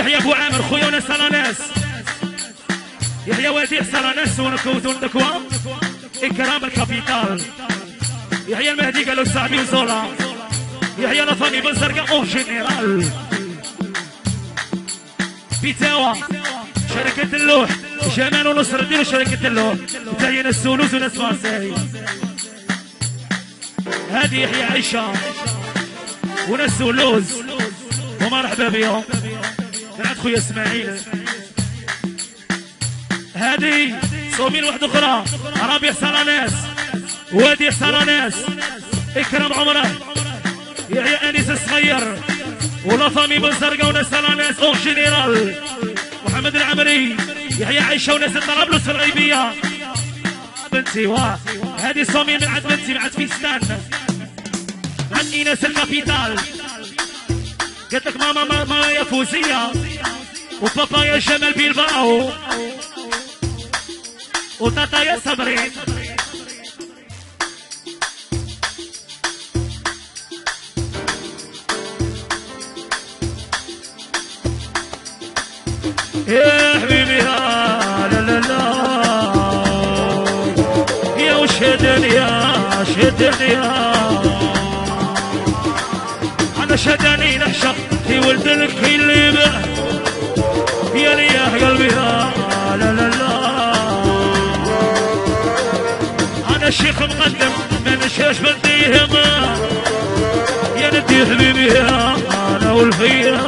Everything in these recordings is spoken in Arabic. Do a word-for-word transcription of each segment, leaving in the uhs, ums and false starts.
يحيى ابو عامر خويا وناس على ناس يحيى وديع سراناس ونكوذون دكوا إكرام الكابيتال يحيى المهدي قالوا صاحبي وزولا يحيى لفاني بن زرقاء أو جنرال بيتاوا شركة اللوح جمال ونصر الدين وشركة اللوح تاهي ناس سولوز وناس مارسي هادي يحيى عيشة وناس سولوز ومرحبا بيهم كانت خويا اسماعيل هادي صومين واحدة أخرى ربيع سراناس وادي سراناس إكرام عمره يحيى أنيس الصغير ولا فامي بن زرقاء وناس سراناس أو جنرال محمد العمري يحيى عيشة وناس طرابلس في الغيبية بنتي واه هادي صومين من عند بنتي من عند فيستان عند إيناس الكابيتال قالت لك ماما ماما يا فوزية وبابا يا جمال بيلباو وتاتا يا صبري يا حبيبي لا لا لا يا وشدني يا شدني انا شدني نعشق في ولد لك اللي به يا لي يا قلبي لا لا لا لا انا الشيخ مقدم ما نشاش بديهم يا ندي حبيبي يا انا والفيا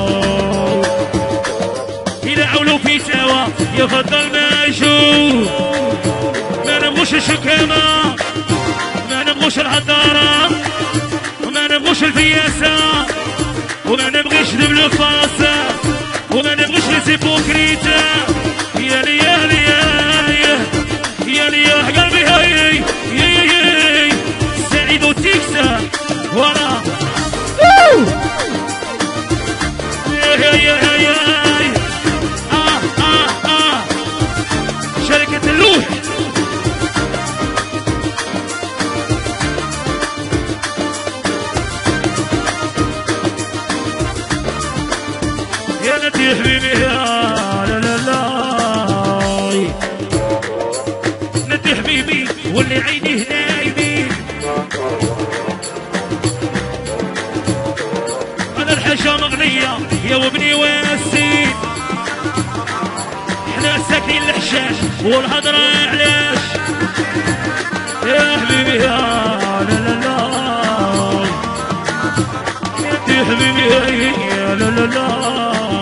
الى عولوا في سوا يفضل ما يشوف ما نبغوش الشكامة ما نبغوش الحضارة وما نبغوش الفياسة وما نبغيش البلوفاسة وما نبغيش ليزيبوكريتا يا لي يا لي يا يا لي يا قلبي هاي يا سعيد وتيكسا ورا يا يا يا آه آه آه شركة اللوح يا ندي حبيبي يا لا لا لا ندي حبيبي واللي عيني نايمين انا الحاجة مغنية يا وابني واسين احنا ساكنين الحشاش والهضرة علاش يا حبيبي يا لا لا لا ندي حبيبي يا لا لا لا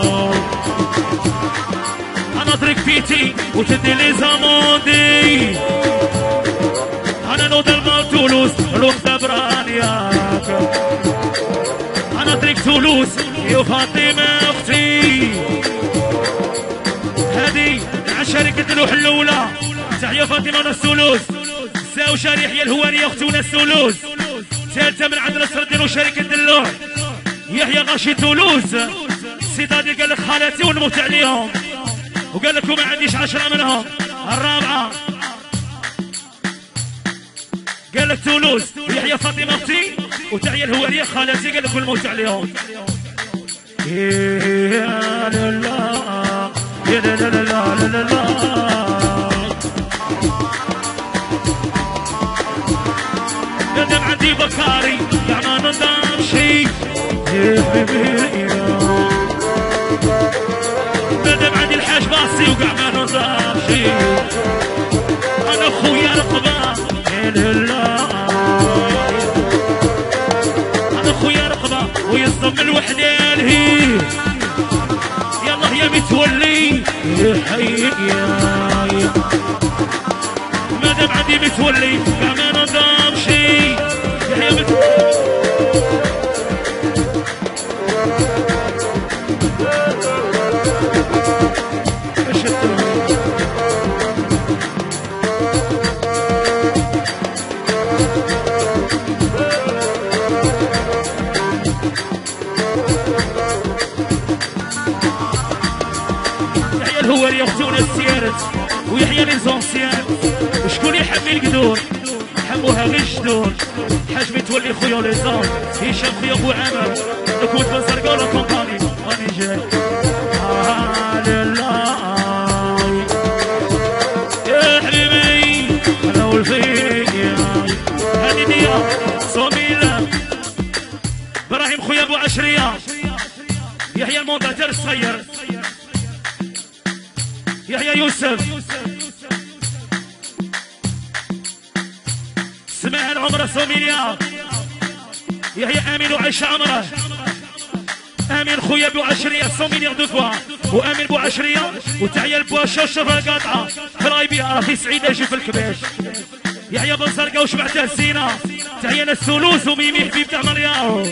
انا طريق فيتي وتدي لي زاموندي انا نوض المال تولوز الوقت برانياك انا طريق تولوز يا فاطمة اختي هادي مع شركة اللوح الاولى تحية فاطمة ناس تولوز ساو شريح يا الهوانية اختي وناس تولوز ثالثة من عند نصر الدين وشركة اللوح يحيى غاشي تولوز السيدادي قال لك خالاتي ونموت عليهم وقال لك وما عنديش عشرة منهم الرابعة قال لك تولوز يحيى فاطمة اختي وتحية الهوانية خالاتي قال لك ونموت عليهم يا لا لا يا لا لا لا لا لا ندم عندي بكاري يا ما ندم شي يا حبيبي ندم عندي الحاج باصي وقع ما ندم شي انا خويا رقبة يا لا انا خويا رقبة ويصدم الوحدة الهي يلا يا متولي يا حي يا مادام عندي متولي ما ندم شي يا متولي هو اللي ياخذون السيارات ويحيى لي زونسيان وشكون يحمي القدور حموها غير الجدور حاج متولي خويا لي زون هشام خويا ابو عامر كنت بنزرقا ولا كومباني راني جاي فونداتور الصغير يحيى يوسف اسماعيل عمره سوميليا يحيى امين وعيشه عمره امين خويا بو عشريه سوميليا دو فوا وامين بو عشريه وتحيه لبوا شوشفه القاطعه فرايبي راه في سعيده يجي في الكباش يحيى بن زرقا وشبعته الزينه تحيه للسولوس وميمي حبيبته مرياو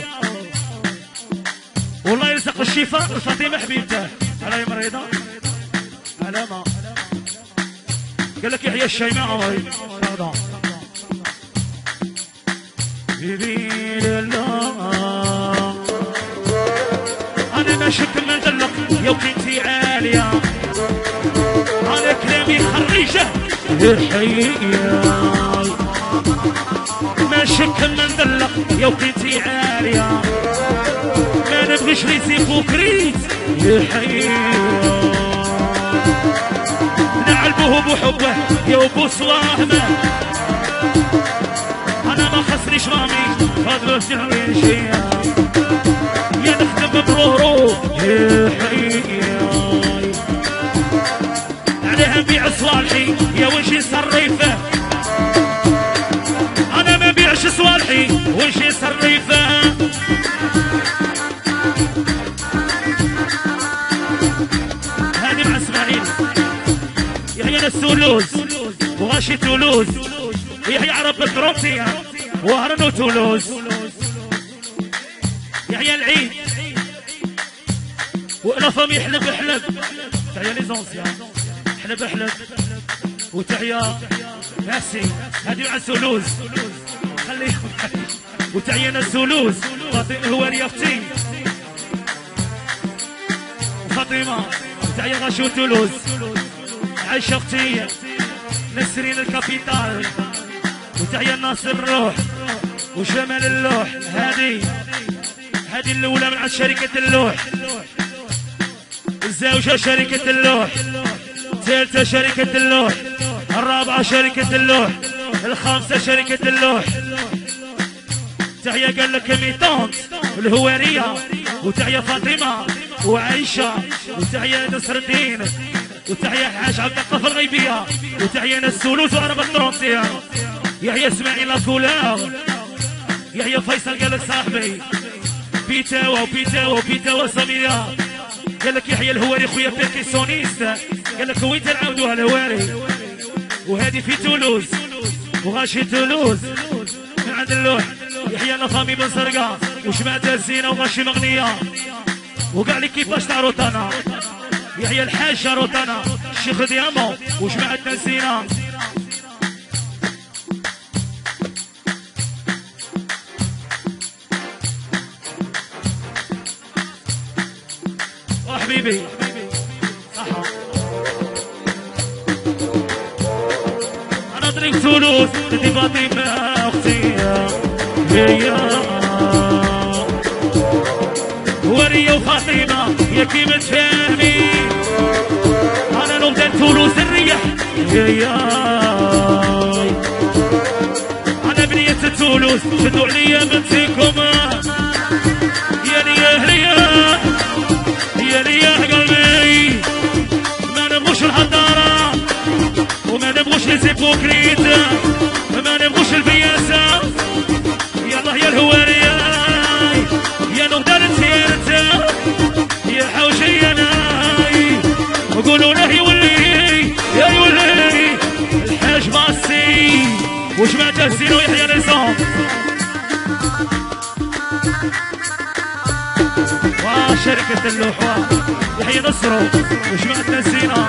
والله يرزق الشفاء لفاطمه حبيبته على مريضه علامه قال لك يحيى الشيماء هذا بيبي الله انا ما شك من دلق يا بنتي عاليه انا كلامي خريجه الحقيقه ما شك من دلق يا بنتي عاليه ما نبغيش ريسي بوكريت الحقيقه نعلبه بحبه يا ابو صوامه انا ما خسريش رامي فاضل سهرين شيا يا نخدم برورو يا حقيقي عليها نبيع صوالحي يا وجهي صريفه انا ما بيعش صوالحي وجهي صريفه هذه مع اسماعيل يحيى السولوز وغاشي تولوز يحيى عرب الدرومسية وهرنو تولوز يحيى العيد وإلا فامي حلب حلب تحيا لي زونسيا حلب حلب وتحيا ميرسي هادي مع السولوز خليه وتحيا السولوز فاطمة هو ريافتي وفاطمة وتحيا غاشو تولوز عايشة اختي نسرين الكابيتال وتحيا ناصر الروح وجمال اللوح هادي هادي الاولى من عند شركة اللوح الزوجة شركة اللوح الثالثة شركة اللوح الرابعة شركة اللوح الخامسة شركة اللوح تحيا قال لك ميتونت الهوارية وتحيا فاطمة وعائشة وتحيا نصر الدين وتحيا الحاج عبد القفر الغيبية وتحيا السولوس وعرب الترونسية يحيى اسماعيل لاكولاغ يحيى فيصل قال لك صاحبي بيتاوا وبيتاوا وبيتاوا سميرة قال لك يحيى الهواري خويا بيركيسونيست قال لك وين تنعاودوها الهواري وهذه في تولوز وغاشي تولوز من عند اللوح يحيى لافامي بن زرقا وجماعة الزينة وغاشي مغنية وقال لي كيفاش تاع روتانا يحيى الحاجة روتانا الشيخ ديامو وجماعة الزينة حبيبي صحة أنا طريق تولوز تدي فاطمة أختي هي ورية وفاطمة يا كي متفاهمي أنا نوضة تولوز الريح هي أنا بنية تولوز شدوا عليا بنتكم يا ريا ريا يا رياح قلبي ما نبغوش الحضارة وما نبغوش الهيبوكريت ما نبغوش البياسة يلا يا الهوارية يا نقدر نسيرت يا حوشي يا ناي وقولوا له يولي يا يولي الحاج باصي وجماعة الزينو يحيى النظام وشركة اللوحة يحيى نصرو وجماعة الزينة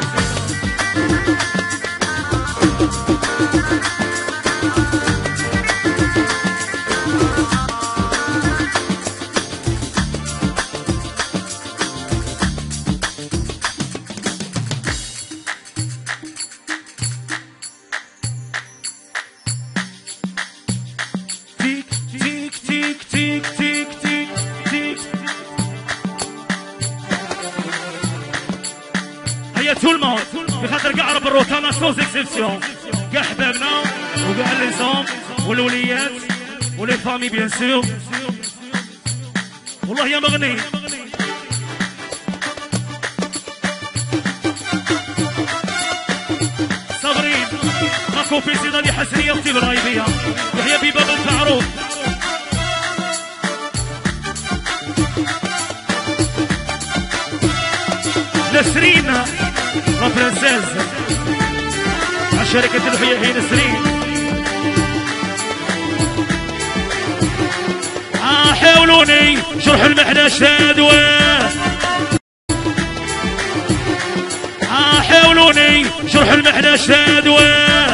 تيك تيك تيك تيك تيك تيك تيك هيا طول الموت بخاطر كاع رب الروتانا سوز اكسبسيون كاع حبابنا وكاع ليزوم والوليات ولي فامي بيان سور والله يا مغني ماكو في سيدة حسنية وطيب الغيبية يحيى بباب الكعروب نسرين لا فرنسيز على شركة الحية هي نسرين آه حاولوني شرح المحنة شادوة آه حاولوني شرح المحنة شادوة